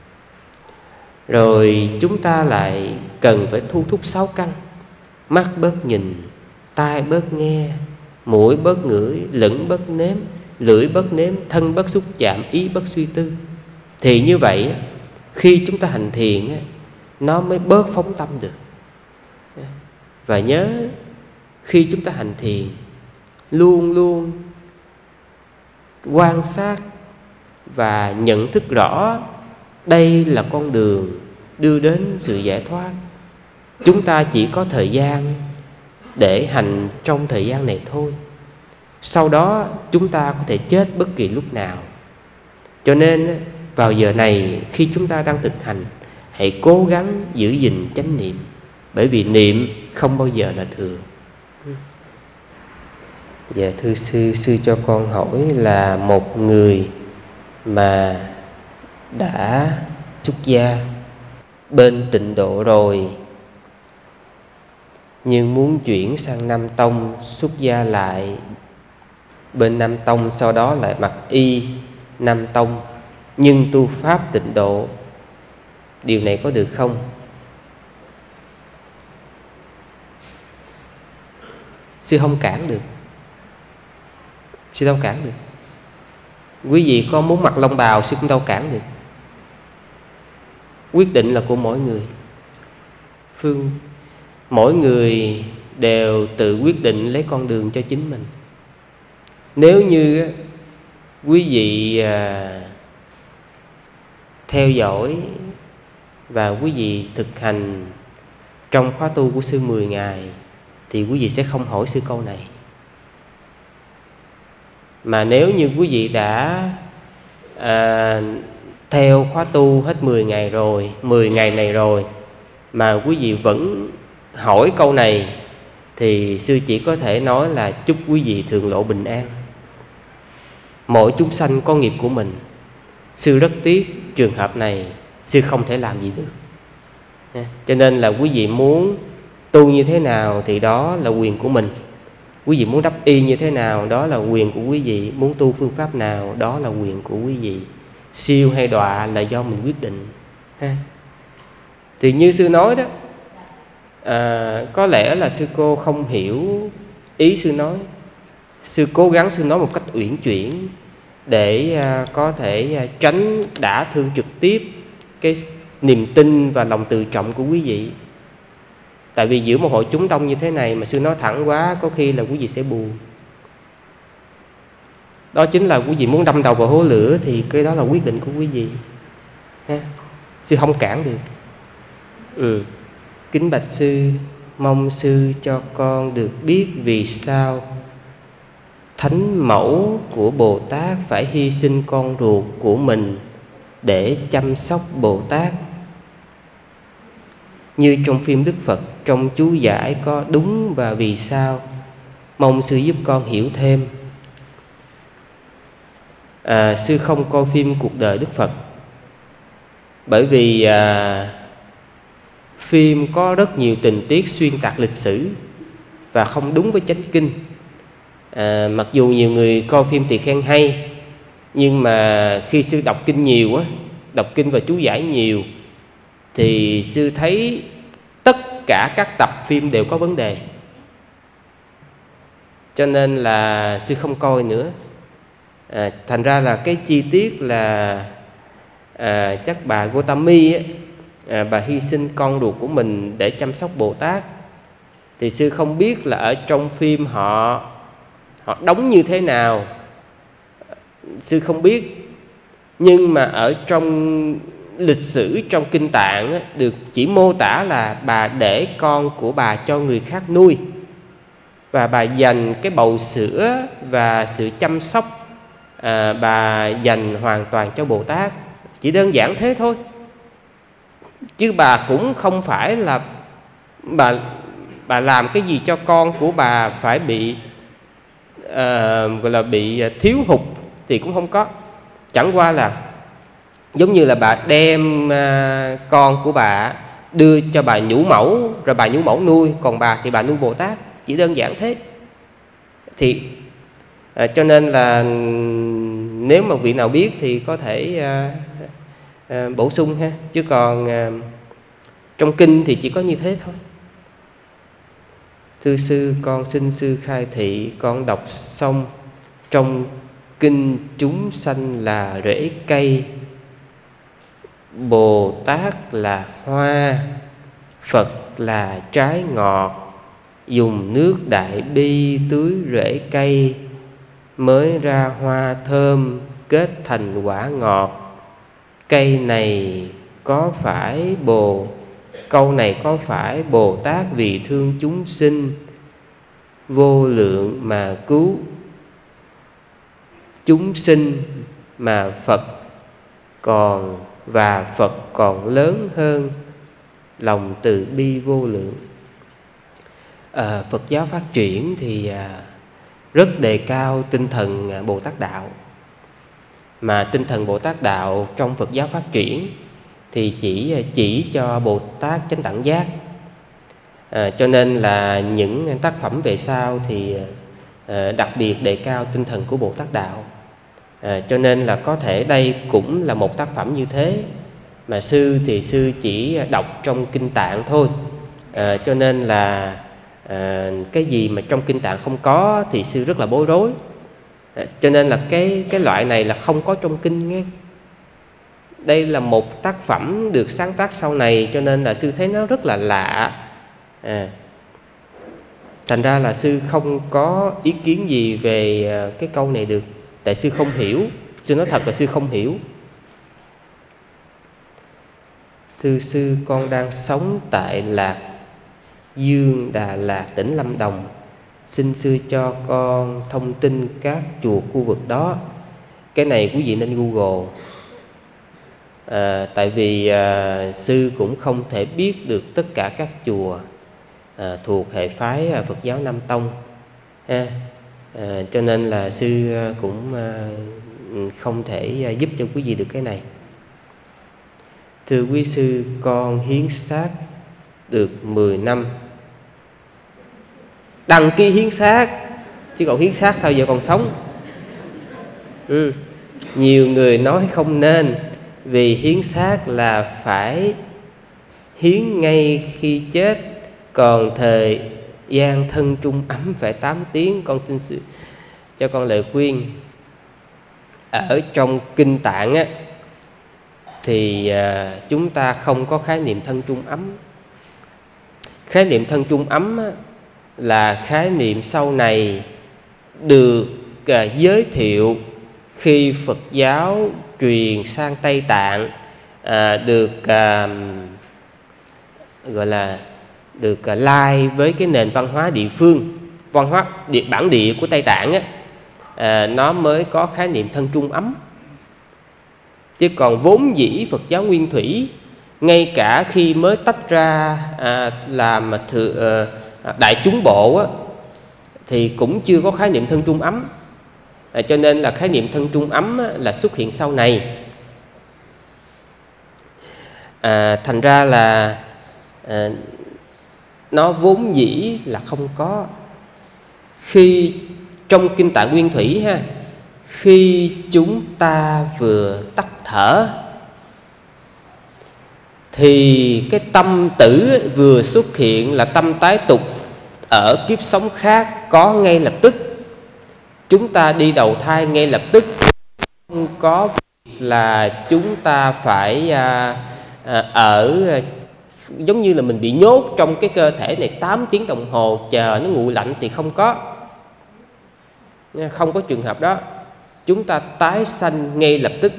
Rồi chúng ta lại cần phải thu thúc 6 căn: mắt bớt nhìn, tai bớt nghe, mũi bớt ngửi, lưỡng bớt nếm, lưỡi bớt nếm, thân bớt xúc chạm, ý bớt suy tư. Thì như vậy khi chúng ta hành thiền nó mới bớt phóng tâm được. Và nhớ, khi chúng ta hành thiền luôn luôn quan sát và nhận thức rõ đây là con đường đưa đến sự giải thoát. Chúng ta chỉ có thời gian để hành trong thời gian này thôi. Sau đó chúng ta có thể chết bất kỳ lúc nào. Cho nên vào giờ này, khi chúng ta đang thực hành, hãy cố gắng giữ gìn chánh niệm, bởi vì niệm không bao giờ là thừa. Dạ thưa sư, sư cho con hỏi là một người mà đã xuất gia bên Tịnh Độ rồi, nhưng muốn chuyển sang Nam Tông, xuất gia lại bên Nam Tông, sau đó lại mặc y Nam Tông, nhưng tu pháp Tịnh Độ, điều này có được không? Sư không cản được. Sư đâu cản được. Quý vị có muốn mặc long bào, sư cũng đâu cản được. Quyết định là của mỗi người. Mỗi người đều tự quyết định lấy con đường cho chính mình. Nếu như quý vị theo dõi và quý vị thực hành trong khóa tu của sư 10 ngày thì quý vị sẽ không hỏi sư câu này. Mà nếu như quý vị đã theo khóa tu hết 10 ngày rồi, 10 ngày này rồi, mà quý vị vẫn hỏi câu này, thì sư chỉ có thể nói là chúc quý vị thượng lộ bình an. Mỗi chúng sanh có nghiệp của mình. Sư rất tiếc trường hợp này sư không thể làm gì được. Cho nên là quý vị muốn tu như thế nào thì đó là quyền của mình. Quý vị muốn đắp y như thế nào, đó là quyền của quý vị. Muốn tu phương pháp nào, đó là quyền của quý vị. siêu hay đọa là do mình quyết định ha. Thì như sư nói đó, có lẽ là sư cô không hiểu ý sư nói. Sư cố gắng sư nói một cách uyển chuyển để có thể tránh đả thương trực tiếp cái niềm tin và lòng tự trọng của quý vị. Tại vì giữa một hội chúng đông như thế này mà sư nói thẳng quá, có khi là quý vị sẽ buồn. Đó chính là quý vị muốn đâm đầu vào hố lửa thì cái đó là quyết định của quý vị ha. Sư không cản được. Kính bạch sư, mong sư cho con được biết vì sao Thánh mẫu của Bồ Tát phải hy sinh con ruột của mình để chăm sóc Bồ Tát. Như trong phim Đức Phật, trong chú giải có đúng và vì sao. Mong sư giúp con hiểu thêm. Sư không coi phim cuộc đời Đức Phật, bởi vì phim có rất nhiều tình tiết xuyên tạc lịch sử và không đúng với chánh kinh. Mặc dù nhiều người coi phim Tỳ Kheo hay, nhưng mà khi sư đọc kinh nhiều á, đọc kinh và chú giải nhiều, thì sư thấy tất cả các tập phim đều có vấn đề. Cho nên là sư không coi nữa. Thành ra là cái chi tiết là chắc bà Gotami á, bà hy sinh con ruột của mình để chăm sóc Bồ Tát, thì sư không biết là ở trong phim họ đóng như thế nào, sư không biết. Nhưng mà ở trong lịch sử, trong kinh tạng á, được chỉ mô tả là bà để con của bà cho người khác nuôi, và bà dành cái bầu sữa và sự chăm sóc bà dành hoàn toàn cho Bồ Tát. Chỉ đơn giản thế thôi. Chứ bà cũng không phải là bà làm cái gì cho con của bà phải bị gọi là bị thiếu hụt thì cũng không có. Chẳng qua là giống như là bà đem con của bà đưa cho bà nhũ mẫu, rồi bà nhũ mẫu nuôi, còn bà thì bà nuôi Bồ Tát. Chỉ đơn giản thế. Thì cho nên là nếu mà vị nào biết thì có thể bổ sung ha. Chứ còn trong kinh thì chỉ có như thế thôi. Thưa sư, con xin sư khai thị. Con đọc xong trong kinh chúng sanh là rễ cây, Bồ Tát là hoa, Phật là trái ngọt. Dùng nước đại bi tưới rễ cây, mới ra hoa thơm kết thành quả ngọt. Cây này có phải câu này có phải Bồ Tát vì thương chúng sinh vô lượng mà cứu chúng sinh, mà Phật còn lớn hơn lòng từ bi vô lượng. Phật giáo phát triển thì rất đề cao tinh thần Bồ Tát đạo. Mà tinh thần Bồ Tát đạo trong Phật giáo phát triển thì chỉ cho Bồ Tát chánh đẳng giác. Cho nên là những tác phẩm về sau thì đặc biệt đề cao tinh thần của Bồ Tát đạo. Cho nên là có thể đây cũng là một tác phẩm như thế, mà sư thì sư chỉ đọc trong kinh tạng thôi. Cho nên là cái gì mà trong kinh tạng không có thì sư rất là bối rối. Cho nên là cái loại này là không có trong kinh nghe. Đây là một tác phẩm được sáng tác sau này, cho nên là sư thấy nó rất là lạ. Thành ra là sư không có ý kiến gì về cái câu này được. Tại sư không hiểu. Sư nói thật là sư không hiểu. Thưa sư, con đang sống tại Lạc Dương, Đà Lạt, tỉnh Lâm Đồng. Xin sư cho con thông tin các chùa khu vực đó. Cái này quý vị nên Google. Tại vì sư cũng không thể biết được tất cả các chùa thuộc hệ phái Phật giáo Nam Tông ha. Cho nên là sư cũng không thể giúp cho quý vị được cái này. Thưa quý sư, con hiến xác được 10 năm. Đăng ký hiến xác, chứ còn hiến xác sao giờ còn sống. Nhiều người nói không nên, vì hiến xác là phải hiến ngay khi chết, còn thời gian thân trung ấm phải 8 tiếng. Con xin cho con lời khuyên. Ở trong Kinh Tạng á, thì chúng ta không có khái niệm thân trung ấm. Khái niệm thân trung ấm á, là khái niệm sau này được giới thiệu khi Phật giáo truyền sang Tây Tạng, được gọi là được lai với cái nền văn hóa địa phương, văn hóa bản địa của Tây Tạng á, nó mới có khái niệm thân trung ấm. Chứ còn vốn dĩ Phật giáo nguyên thủy, ngay cả khi mới tách ra làm đại chúng bộ á, thì cũng chưa có khái niệm thân trung ấm. Cho nên là khái niệm thân trung ấm á, là xuất hiện sau này. Thành ra là nó vốn dĩ là không có. Khi trong Kinh Tạng Nguyên Thủy ha, khi chúng ta vừa tắt thở thì cái tâm tử vừa xuất hiện là tâm tái tục ở kiếp sống khác có ngay lập tức. Chúng ta đi đầu thai ngay lập tức, không có là chúng ta phải ở giống như là mình bị nhốt trong cái cơ thể này 8 tiếng đồng hồ chờ nó nguội lạnh, thì không có. Không có trường hợp đó. Chúng ta tái sanh ngay lập tức.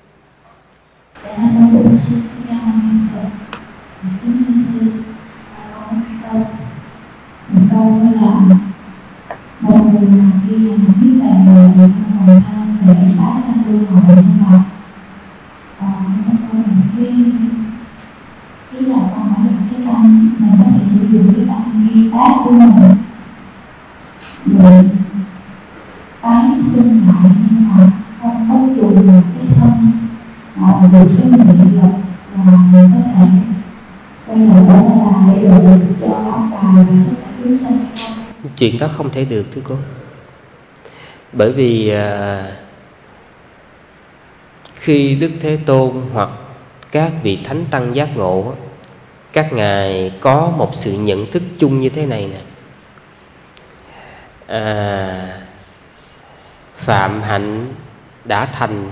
Một câu là một người mà khi mà biết về người thì không còn thân để tái sanh luân hồi, nhưng mà một câu là cái là con hỏi là cái tâm mình có thể sử dụng cái tâm ghi tác của mình để tái sinh lại, nhưng mà không có dùng được cái thân được cái niệm lực là mình có thể quay đầu lại để được cho ông bà và tất cả chúng sinh. Chuyện đó không thể được thưa cô. Bởi vì khi Đức Thế Tôn hoặc các vị Thánh Tăng giác ngộ, các ngài có một sự nhận thức chung như thế này nè. Phạm hạnh đã thành,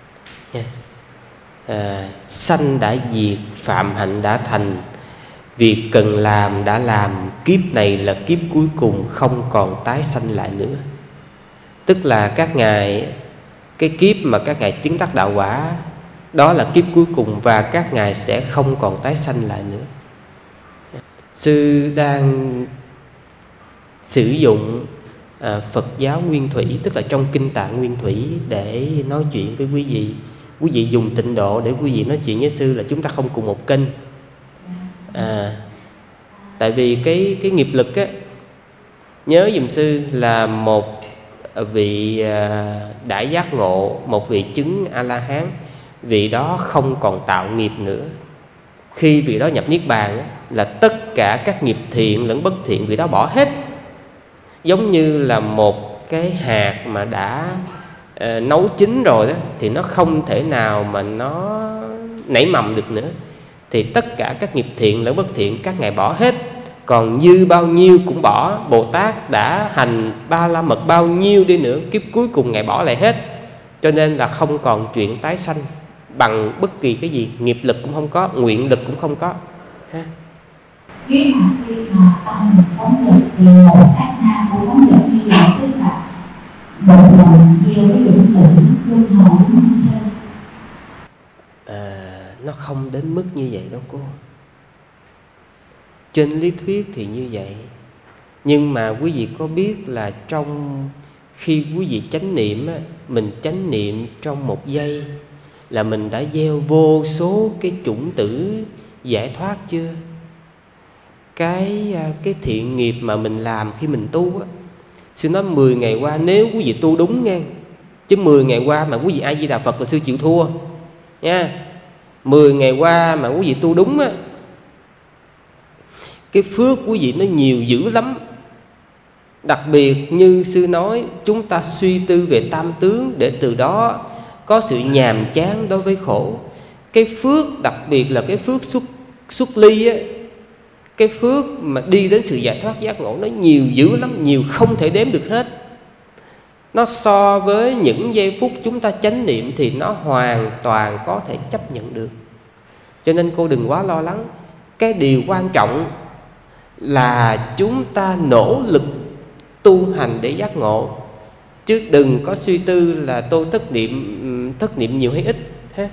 sanh đã diệt, phạm hạnh đã thành, việc cần làm đã làm, kiếp này là kiếp cuối cùng, không còn tái sanh lại nữa. Tức là các ngài, cái kiếp mà các ngài chứng đắc đạo quả, đó là kiếp cuối cùng và các ngài sẽ không còn tái sanh lại nữa. Sư đang sử dụng Phật giáo nguyên thủy, tức là trong Kinh Tạng nguyên thủy, để nói chuyện với quý vị. Quý vị dùng tịnh độ để quý vị nói chuyện với sư là chúng ta không cùng một kênh. Tại vì cái nghiệp lực á, nhớ dùm sư là một vị đại giác ngộ, một vị chứng A-la-hán, vị đó không còn tạo nghiệp nữa. Khi vị đó nhập niết bàn á, là tất cả các nghiệp thiện lẫn bất thiện vị đó bỏ hết. Giống như là một cái hạt mà đã nấu chín rồi đó, thì nó không thể nào mà nó nảy mầm được nữa. Thì tất cả các nghiệp thiện lẫn bất thiện các ngài bỏ hết, còn dư bao nhiêu cũng bỏ. Bồ Tát đã hành Ba La Mật bao nhiêu đi nữa, kiếp cuối cùng ngài bỏ lại hết. Cho nên là không còn chuyện tái sanh bằng bất kỳ cái gì. Nghiệp lực cũng không có, nguyện lực cũng không có ha. Khi mà tâm mình phóng lực thì một sát na của phóng lực như vậy, tức là một lần gieo cái dụng tử luân hồi nhân sinh. Nó không đến mức như vậy đâu cô. Trên lý thuyết thì như vậy, nhưng mà quý vị có biết là trong khi quý vị chánh niệm á, mình chánh niệm trong một giây là mình đã gieo vô số cái chủng tử giải thoát chưa? Cái thiện nghiệp mà mình làm khi mình tu á, sư nói 10 ngày qua nếu quý vị tu đúng nha, chứ 10 ngày qua mà quý vị A Di Đà Phật là sư chịu thua nha. 10 ngày qua mà quý vị tu đúng á, cái phước quý vị nó nhiều dữ lắm. Đặc biệt như sư nói, chúng ta suy tư về tam tướng để từ đó có sự nhàm chán đối với khổ. Cái phước, đặc biệt là cái phước xuất ly á, cái phước mà đi đến sự giải thoát giác ngộ, nó nhiều dữ lắm, nhiều không thể đếm được hết. Nó so với những giây phút chúng ta chánh niệm thì nó hoàn toàn có thể chấp nhận được. Cho nên cô đừng quá lo lắng. Cái điều quan trọng là chúng ta nỗ lực tu hành để giác ngộ, chứ đừng có suy tư là tôi thất niệm nhiều hay ít ha.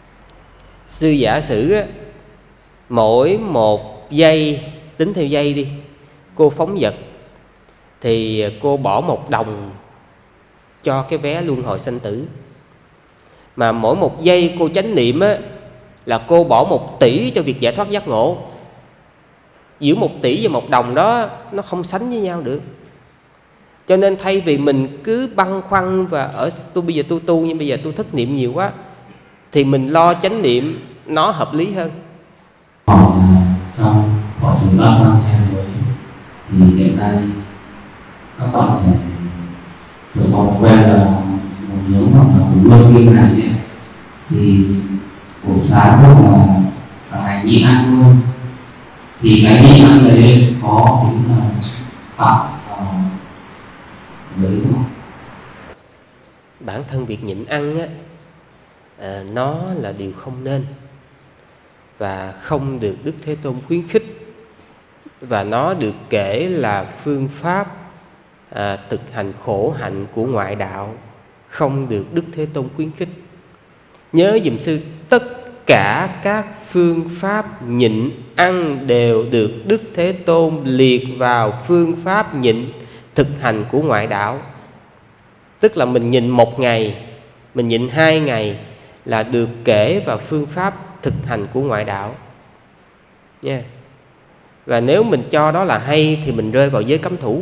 Sư giả sử á, mỗi một giây, tính theo giây đi, cô phóng dật thì cô bỏ 1 đồng cho cái vé luân hồi sanh tử. Mà mỗi một giây cô chánh niệm á, là cô bỏ 1 tỷ cho việc giải thoát giác ngộ. Giữa 1 tỷ và 1 đồng đó nó không sánh với nhau được. Cho nên thay vì mình cứ băn khoăn và bây giờ tôi tu nhưng bây giờ tôi thất niệm nhiều quá, thì mình lo chánh niệm nó hợp lý hơn. Còn trong khoảng chừng 3 năm theo rồi thì hiện nay các bạn sẽ được một quen là một nhóm hoặc là một luân kinh này ấy, thì buổi sáng lúc là ngày nhịn ăn luôn, thì cái nhịn ăn đấy có tính là phạm đấy đúng không? Bản thân việc nhịn ăn á, nó là điều không nên và không được Đức Thế Tôn khuyến khích, và nó được kể là phương pháp thực hành khổ hạnh của ngoại đạo, không được Đức Thế Tôn khuyến khích. Nhớ giùm sư, tất cả các phương pháp nhịn ăn đều được Đức Thế Tôn liệt vào phương pháp nhịn thực hành của ngoại đạo. Tức là mình nhịn 1 ngày, mình nhịn 2 ngày là được kể vào phương pháp thực hành của ngoại đạo nha. Và nếu mình cho đó là hay thì mình rơi vào giới cấm thủ.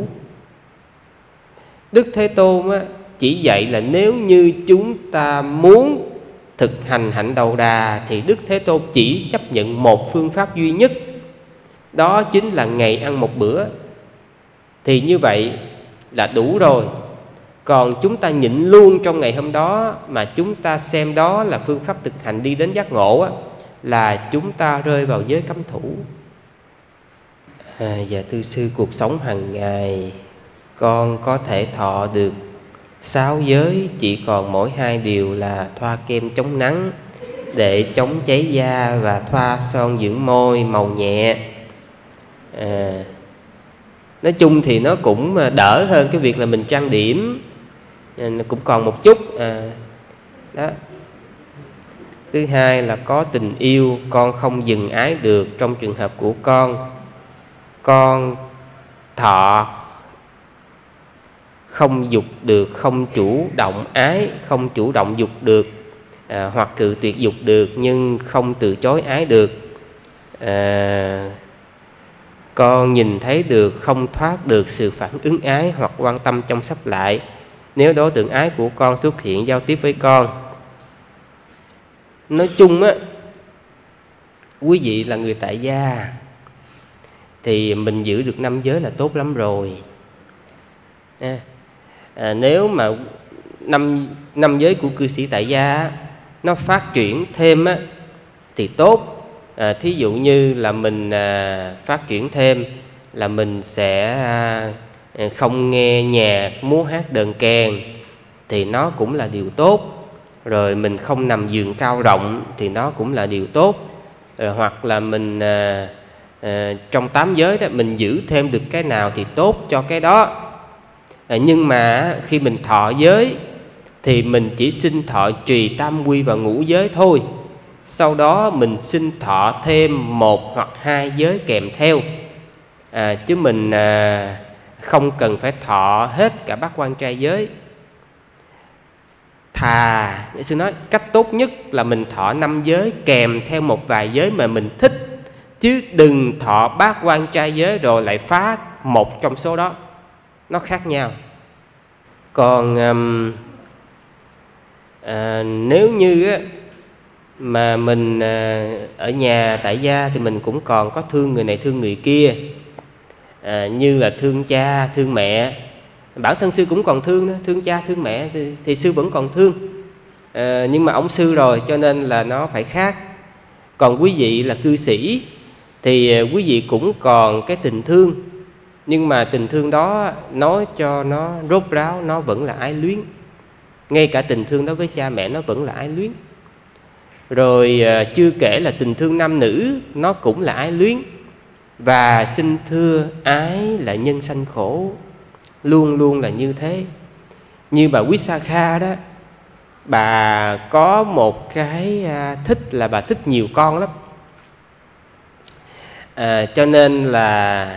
Đức Thế Tôn chỉ dạy là nếu như chúng ta muốn thực hành hạnh đầu đà thì Đức Thế Tôn chỉ chấp nhận một phương pháp duy nhất, đó chính là ngày ăn 1 bữa. Thì như vậy là đủ rồi. Còn chúng ta nhịn luôn trong ngày hôm đó mà chúng ta xem đó là phương pháp thực hành đi đến giác ngộ là chúng ta rơi vào giới cấm thủ. Dạ thưa sư, cuộc sống hàng ngày con có thể thọ được 6 giới, chỉ còn mỗi 2 điều là thoa kem chống nắng để chống cháy da và thoa son dưỡng môi màu nhẹ. Nói chung thì nó cũng đỡ hơn cái việc là mình trang điểm, cũng còn một chút đó. Thứ hai là có tình yêu, con không dừng ái được. Trong trường hợp của con thọ không dục được, không chủ động ái, không chủ động dục được, hoặc cự tuyệt dục được nhưng không từ chối ái được. Con nhìn thấy được, không thoát được sự phản ứng ái hoặc quan tâm chăm sóc lại nếu đối tượng ái của con xuất hiện giao tiếp với con. Nói chung á, quý vị là người tại gia thì mình giữ được 5 giới là tốt lắm rồi. Nếu mà năm giới của cư sĩ tại gia nó phát triển thêm thì tốt. Thí dụ như là mình phát triển thêm là mình sẽ không nghe nhạc, múa hát đờn kèn thì nó cũng là điều tốt. Rồi mình không nằm giường cao rộng thì nó cũng là điều tốt. Hoặc là mình trong 8 giới đó mình giữ thêm được cái nào thì tốt cho cái đó. Nhưng mà khi mình thọ giới thì mình chỉ xin thọ trì tam quy và ngũ giới thôi. Sau đó mình xin thọ thêm 1 hoặc 2 giới kèm theo. Chứ mình không cần phải thọ hết cả bát quan trai giới. Thà, sư nói cách tốt nhất là mình thọ 5 giới kèm theo một vài giới mà mình thích, chứ đừng thọ bát quan trai giới rồi lại phá một trong số đó. Nó khác nhau. Còn nếu như mà mình ở nhà tại gia thì mình cũng còn có thương người này thương người kia, như là thương cha, thương mẹ. Bản thân sư cũng còn thương đó, thương cha, thương mẹ thì sư vẫn còn thương. Nhưng mà ông sư rồi cho nên là nó phải khác. Còn quý vị là cư sĩ thì quý vị cũng còn cái tình thương, nhưng mà tình thương đó nói cho nó rốt ráo, nó vẫn là ái luyến. Ngay cả tình thương đó với cha mẹ nó vẫn là ái luyến. Rồi chưa kể là tình thương nam nữ, nó cũng là ái luyến. Và xin thưa, ái là nhân sanh khổ, luôn luôn là như thế. Như bà Vishakha đó, bà có một cái thích là bà thích nhiều con lắm. Cho nên là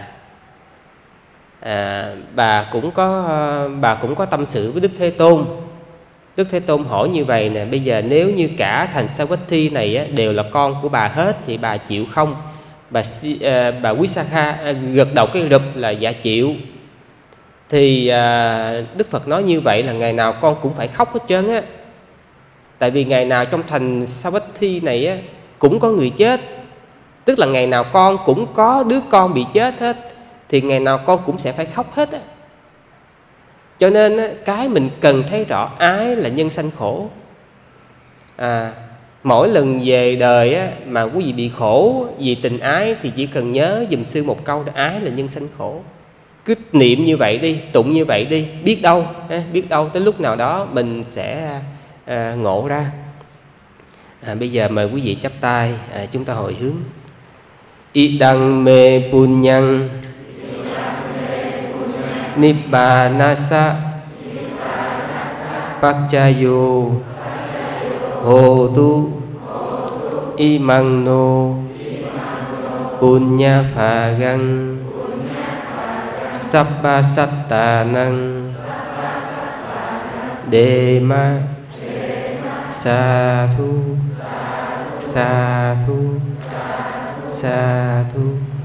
bà cũng có tâm sự với Đức Thế Tôn. Đức Thế Tôn hỏi như vậy nè: bây giờ nếu như cả thành Savatthi này đều là con của bà hết thì bà chịu không? Bà Vishakha gật đầu cái rụp là dạ chịu. Thì Đức Phật nói như vậy là ngày nào con cũng phải khóc hết trơn á. Tại vì ngày nào trong thành Savatthi này á cũng có người chết. Tức là ngày nào con cũng có đứa con bị chết hết, thì ngày nào con cũng sẽ phải khóc hết á. Cho nên á, cái mình cần thấy rõ ái là nhân sanh khổ. Mỗi lần về đời á, mà quý vị bị khổ vì tình ái thì chỉ cần nhớ giùm sư một câu là ái là nhân sanh khổ. Cứ niệm như vậy đi, tụng như vậy đi, biết đâu tới lúc nào đó mình sẽ ngộ ra. Bây giờ mời quý vị chắp tay, chúng ta hồi hướng. Idang me punyang Nibbanasa Pachayo Hotu Imang no Punya Phagang Sabba Sattanang Dema Sa thu Sa thu Sa thu.